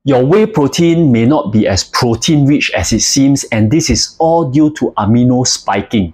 Your whey protein may not be as protein-rich as it seems, and this is all due to amino spiking.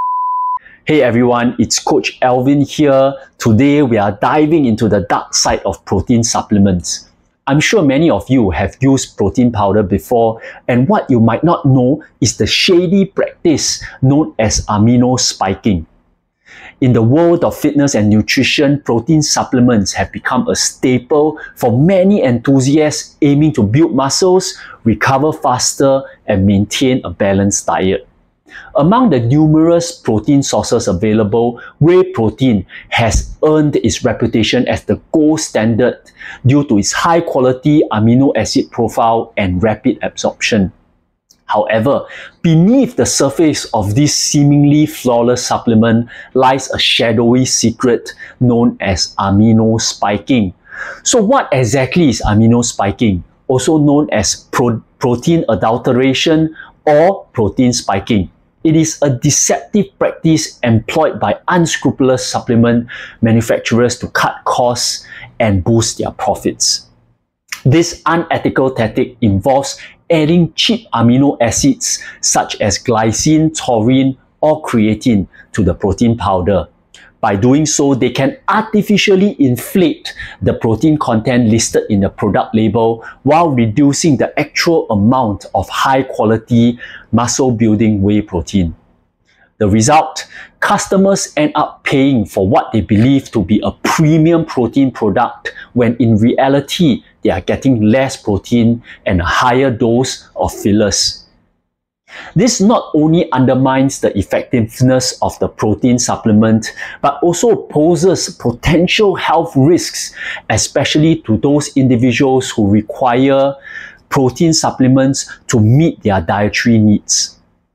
Hey everyone, it's Coach Alvin here. Today we are diving into the dark side of protein supplements. I'm sure many of you have used protein powder before, and what you might not know is the shady practice known as amino spiking. In the world of fitness and nutrition, protein supplements have become a staple for many enthusiasts aiming to build muscles, recover faster, and maintain a balanced diet. Among the numerous protein sources available, whey protein has earned its reputation as the gold standard due to its high-quality amino acid profile and rapid absorption. However, beneath the surface of this seemingly flawless supplement lies a shadowy secret known as amino spiking. So what exactly is amino spiking, also known as protein adulteration or protein spiking? It is a deceptive practice employed by unscrupulous supplement manufacturers to cut costs and boost their profits. This unethical tactic involves adding cheap amino acids such as glycine, taurine, or creatine to the protein powder. By doing so, they can artificially inflate the protein content listed in the product label while reducing the actual amount of high-quality muscle-building whey protein. The result? Customers end up paying for what they believe to be a premium protein product when in reality they are getting less protein and a higher dose of fillers. This not only undermines the effectiveness of the protein supplement, but also poses potential health risks, especially to those individuals who require protein supplements to meet their dietary needs.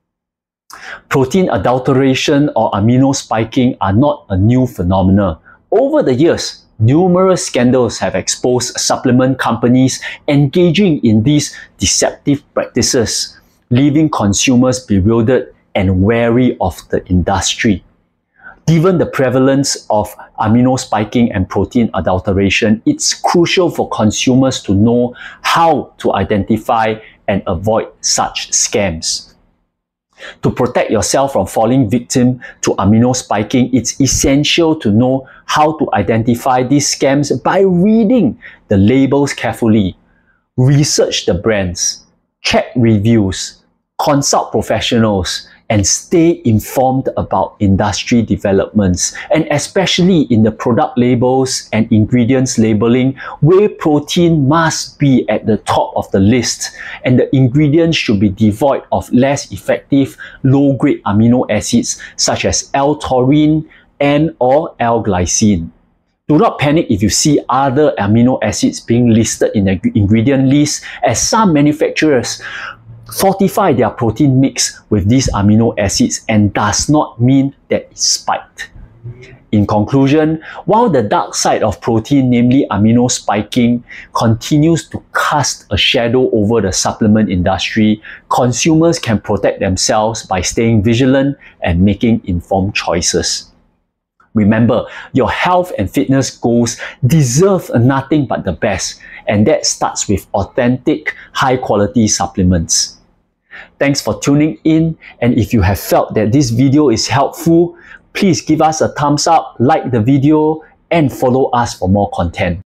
Protein adulteration or amino spiking are not a new phenomenon. Over the years, numerous scandals have exposed supplement companies engaging in these deceptive practices, leaving consumers bewildered and wary of the industry. Given the prevalence of amino spiking and protein adulteration, it's crucial for consumers to know how to identify and avoid such scams. To protect yourself from falling victim to amino spiking, it's essential to know how to identify these scams by reading the labels carefully, research the brands, check reviews, consult professionals, and stay informed about industry developments. And especially in the product labels and ingredients labeling, whey protein must be at the top of the list, and the ingredients should be devoid of less effective low-grade amino acids such as L-taurine and/or L-glycine. Do not panic if you see other amino acids being listed in the ingredient list, as some manufacturers fortify their protein mix with these amino acids and does not mean that it's spiked. In conclusion, while the dark side of protein, namely amino spiking, continues to cast a shadow over the supplement industry, consumers can protect themselves by staying vigilant and making informed choices. Remember, your health and fitness goals deserve nothing but the best, and that starts with authentic, high-quality supplements. Thanks for tuning in, and if you have felt that this video is helpful, please give us a thumbs up, like the video, and follow us for more content.